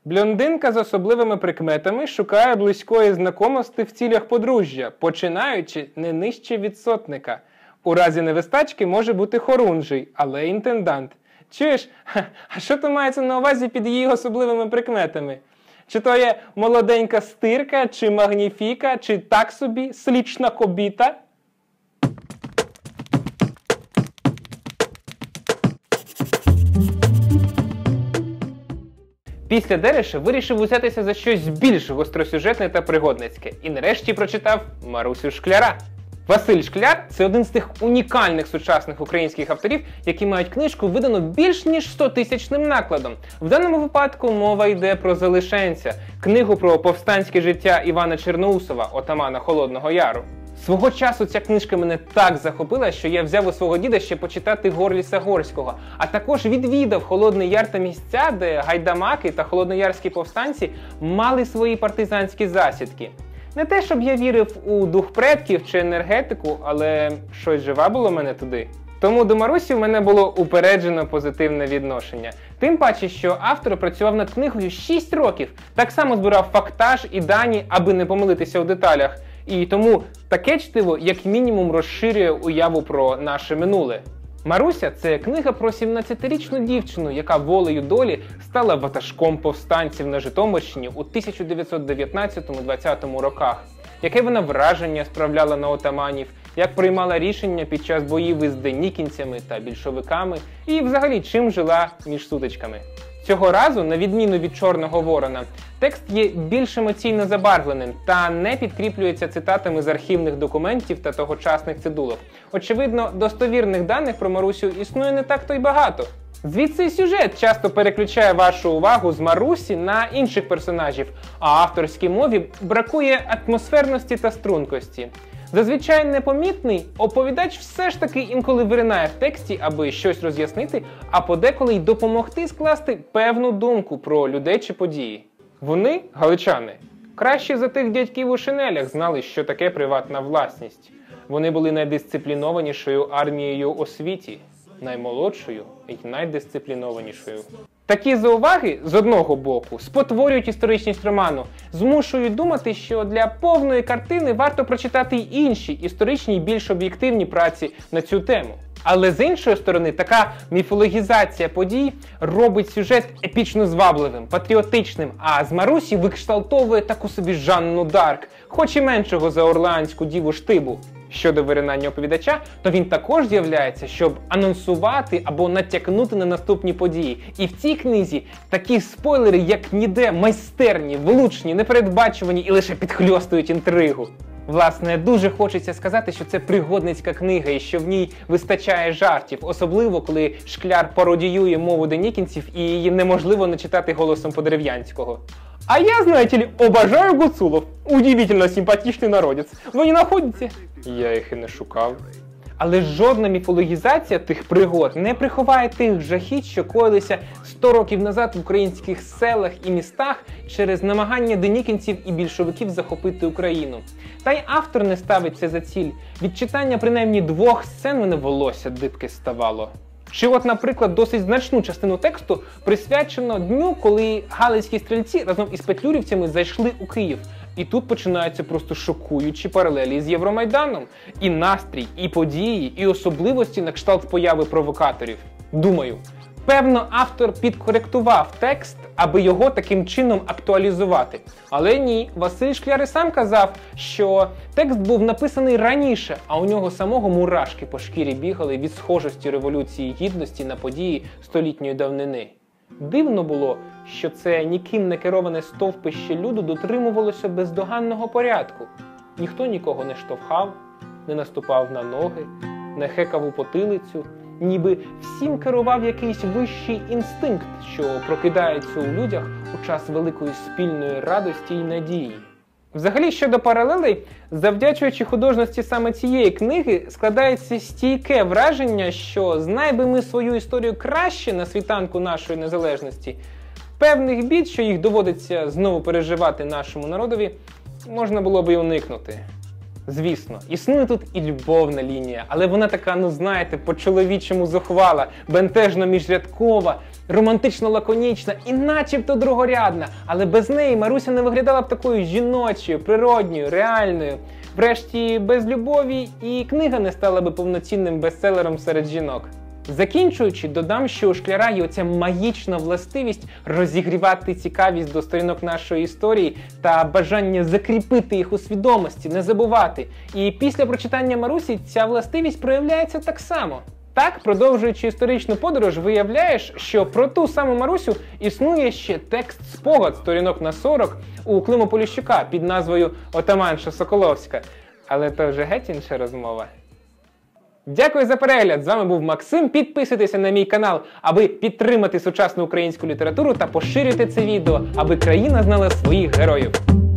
Блондинка з особливими прикметами шукає близької знайомості в цілях подружжя, починаючи не нижче від сотника. У разі невистачки може бути хорунжий, але інтендант. Чуєш, а що то мається на увазі під її особливими прикметами? Чи то є молоденька стирка, чи магніфіка, чи так собі слічна кобіта? Після Дереша вирішив узятися за щось більш гостросюжетне та пригодницьке. І нарешті прочитав Марусю Шкляра. Василь Шкляр – це один з тих унікальних сучасних українських авторів, які мають книжку, видану більш ніж 100-тисячним накладом. В даному випадку мова йде про «Залишенця» – книгу про повстанське життя Івана Черноусова, отамана Холодного Яру. Свого часу ця книжка мене так захопила, що я взяв у свого діда ще почитати Горліса Горського, а також відвідав Холодний Яр та місця, де гайдамаки та холодноярські повстанці мали свої партизанські засідки. Не те, щоб я вірив у дух предків чи енергетику, але щось живе було мене туди. Тому до Марусі в мене було упереджено позитивне відношення. Тим паче, що автор працював над книгою 6 років, так само збирав фактаж і дані, аби не помилитися у деталях. І тому таке чтиво, як мінімум, розширює уяву про наше минуле. Маруся – це книга про 17-річну дівчину, яка волею долі стала ватажком повстанців на Житомирщині у 1919-20 роках. Яке вона враження справляла на отаманів, як приймала рішення під час боїв із денікінцями та більшовиками і взагалі чим жила між сутичками. Цього разу, на відміну від Чорного Ворона, текст є більш емоційно забарвленим та не підкріплюється цитатами з архівних документів та тогочасних цидулок. Очевидно, достовірних даних про Марусю існує не так-то й багато. Звідси і сюжет часто переключає вашу увагу з Марусі на інших персонажів, а авторській мові бракує атмосферності та стрункості. Зазвичай непомітний, оповідач все ж таки інколи виринає в тексті, аби щось роз'яснити, а подеколи й допомогти скласти певну думку про людей чи події. Вони, галичани, краще за тих дядьків у шинелях знали, що таке приватна власність. Вони були найдисциплінованішою армією у світі, наймолодшою і найдисциплінованішою. Такі зауваги, з одного боку, спотворюють історичність роману, змушують думати, що для повної картини варто прочитати й інші історичні й більш об'єктивні праці на цю тему. Але з іншої сторони, така міфологізація подій робить сюжет епічно звабливим, патріотичним, а з Марусі викшталтовує таку собі Жанну Дарк, хоч і меншого за орлеанську діву Штибу. Щодо виринання оповідача, то він також з'являється, щоб анонсувати або натякнути на наступні події. І в цій книзі такі спойлери, як ніде, майстерні, влучні, непередбачувані і лише підхльостують інтригу. Власне, дуже хочеться сказати, що це пригодницька книга і що в ній вистачає жартів, особливо коли Шкляр пародіює мову денікінців і її неможливо не читати голосом Подерев'янського. А я, знаете ли, обожаю гуцулов. Удивительно симпатичный народец. Ви не находите? Я їх і не шукав. Але жодна міфологізація тих пригод не приховає тих жахіть, що коїлися 100 років назад в українських селах і містах через намагання денікінців і більшовиків захопити Україну. Та й автор не ставить це за ціль. Від читання принаймні 2 сцен мене волосся дибки ставало. Чи от, наприклад, досить значну частину тексту присвячено дню, коли галицькі стрільці разом із петлюрівцями зайшли у Київ. І тут починаються просто шокуючі паралелі з Євромайданом. І настрій, і події, і особливості на кшталт появи провокаторів. Думаю, певно, автор підкоректував текст, аби його таким чином актуалізувати. Але ні, Василь Шкляр і сам казав, що текст був написаний раніше, а у нього самого мурашки по шкірі бігали від схожості Революції Гідності на події столітньої давнини. Дивно було, що це ніким не кероване стовпище люду дотримувалося бездоганного порядку. Ніхто нікого не штовхав, не наступав на ноги, не хекав у потилицю, ніби всім керував якийсь вищий інстинкт, що прокидається у людях у час великої спільної радості й надії. Взагалі, щодо паралелей, завдячуючи художності саме цієї книги, складається стійке враження, що знай би ми свою історію краще на світанку нашої незалежності, певних бід, що їх доводиться знову переживати нашому народові, можна було б і уникнути. Звісно, існує тут і любовна лінія, але вона така, ну знаєте, по-чоловічому зухвала, бентежно міжрядкова, романтично-лаконічна і начебто другорядна, але без неї Маруся не виглядала б такою жіночою, природньою, реальною. Врешті, без любові і книга не стала би повноцінним бестселером серед жінок. Закінчуючи, додам, що у Шкляра є оця магічна властивість розігрівати цікавість до сторінок нашої історії та бажання закріпити їх у свідомості, не забувати. І після прочитання Марусі ця властивість проявляється так само. Так, продовжуючи історичну подорож, виявляєш, що про ту саму Марусю існує ще текст-спогад сторінок на 40 у Клима Поліщука під назвою «Отаманша Соколовська». Але то вже геть інша розмова. Дякую за перегляд! З вами був Максим. Підписуйтеся на мій канал, аби підтримати сучасну українську літературу та поширюйте це відео, аби країна знала своїх героїв.